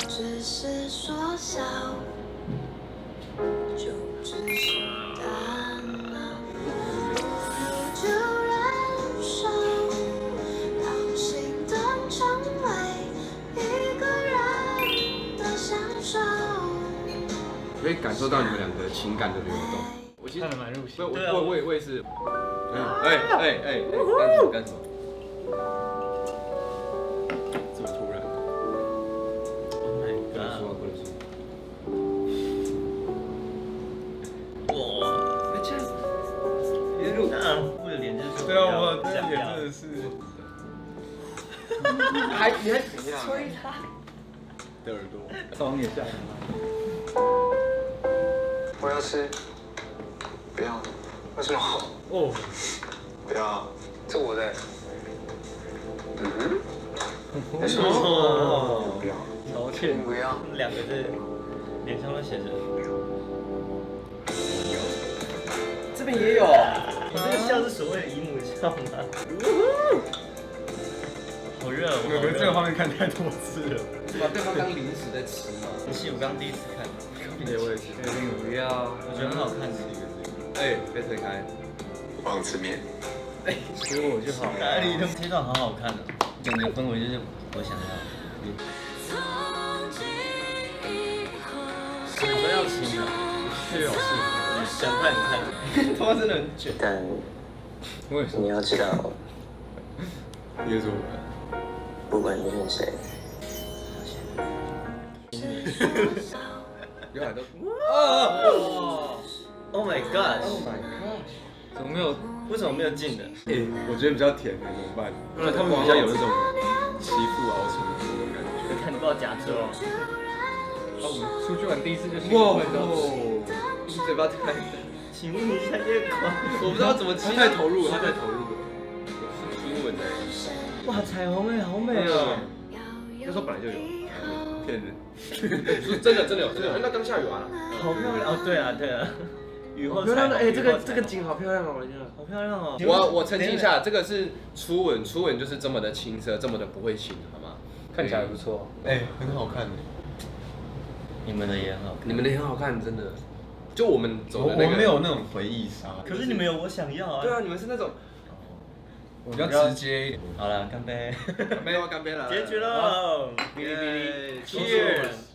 只是缩小，就只是淡了，不如就忍受，让心动成为一个人的享受。 可以感受到你们两个情感的流动。我其实看得蛮入戏。 我也是。干什么？这么突然 Oh my 不能 god！ 说，不能说。 哇， 这样， 别录啊！我的脸就是对啊，我这脸真的是。 你还吹他的耳朵， 从你下来吗？ 我要吃。不要。为什么？ 哦， 不要。这我的。 为什么？ 不要。 道歉。 不要。 两个字，脸上都写着。 这边也有。 你这个笑是所谓的姨母笑吗？好热， 我觉得这个画面看太多次了。 把对方当零食在吃嘛。 这戏我刚第一次看， 对，我也是。不要， 我觉得很好看。 哎，被推开。 我想吃面。 哎，给我就好了。 哪里的这段好好看的，整个氛围就是我想要。我说要亲的，是哦是，想看你看，头发真的很卷。 但我也是。 你要知道， 也是我。 不管你是谁， 有很多。 Oh my god！ Oh my god！ 怎么没有？ 为什么没有近的？ 哎，我觉得比较甜的，怎么办？因为他们比较有那种欺负啊、惩罚的感觉。 看你不知道假车哦。 我们出去玩第一次就哇兴奋到， 你嘴巴太大。 请问一下夜光， 我不知道怎么亲。他太投入了，他太投入了。是初吻的。 哇，彩虹哎，好美哦！ 那时候本来就有，骗人。是真的有，真的。那刚下雨完了。 好漂亮哦！对啊，雨后漂亮的，哎，这个个景好漂亮哦，我觉得。 好漂亮哦！ 我澄清一下，这个是初吻，初吻就是这么的青涩，这么的不会亲，好吗？ 看起来不错。哎，很好看。 你们的也很好看， 你们的也很好看，真的。就我们走的我没有那种回忆杀。 可是你们有我想要啊。 对啊，你们是那种。 我比较直接一点。 好了，干杯！ 干杯了，干杯了！ 结局了，哔哩哔哩，Cheers！